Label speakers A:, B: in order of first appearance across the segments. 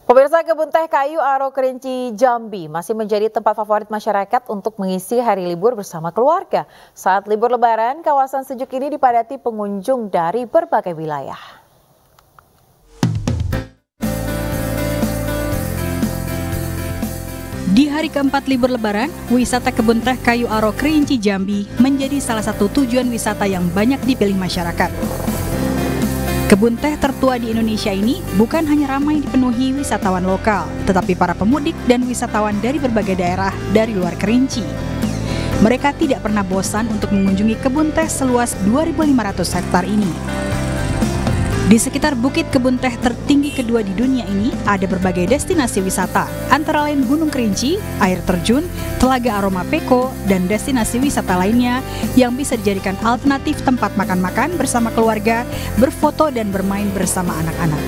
A: Pemirsa, kebun teh kayu Aro Kerinci Jambi masih menjadi tempat favorit masyarakat untuk mengisi hari libur bersama keluarga. Saat libur Lebaran, kawasan sejuk ini dipadati pengunjung dari berbagai wilayah.
B: Di hari keempat libur Lebaran, wisata kebun teh kayu Aro Kerinci Jambi menjadi salah satu tujuan wisata yang banyak dipilih masyarakat. Kebun teh tertua di Indonesia ini bukan hanya ramai dipenuhi wisatawan lokal, tetapi para pemudik dan wisatawan dari berbagai daerah dari luar Kerinci. Mereka tidak pernah bosan untuk mengunjungi kebun teh seluas 2.500 hektar ini. Di sekitar bukit kebun teh tertinggi kedua di dunia ini ada berbagai destinasi wisata, antara lain Gunung Kerinci, air terjun, Telaga Aroma Peko, dan destinasi wisata lainnya yang bisa dijadikan alternatif tempat makan-makan bersama keluarga, berfoto dan bermain bersama anak-anak.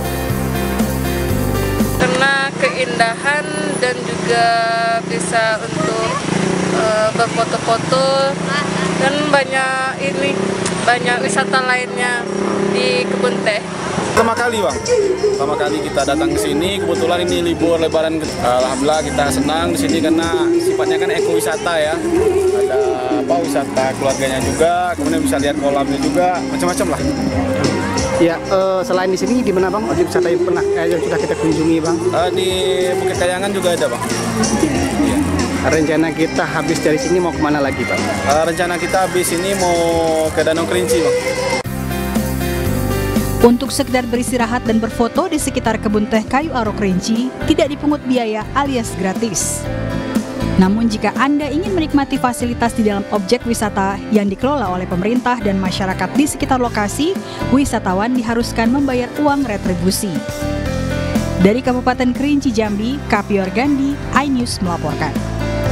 C: Karena keindahan dan juga bisa untuk berfoto-foto dan banyak wisata lainnya di kebun teh.
D: Pertama kali Bang, pertama kali kita datang ke sini, kebetulan ini libur Lebaran. Alhamdulillah kita senang di sini karena sifatnya kan ekowisata ya. Ada wisata keluarganya juga, kemudian bisa lihat kolamnya juga, macam-macam lah.
E: Ya, selain di sini di mana Bang? Objek wisata yang sudah kita kunjungi Bang?
D: Di Bukit Kayangan juga ada Bang. Ya.
E: Rencana kita habis dari sini mau kemana lagi Bang?
D: Rencana kita habis ini mau ke Danau Kerinci Bang.
B: Untuk sekedar beristirahat dan berfoto di sekitar kebun teh kayu Aro Kerinci tidak dipungut biaya alias gratis. Namun jika Anda ingin menikmati fasilitas di dalam objek wisata yang dikelola oleh pemerintah dan masyarakat di sekitar lokasi, wisatawan diharuskan membayar uang retribusi. Dari Kabupaten Kerinci Jambi, Kapior Gandhi, iNews melaporkan.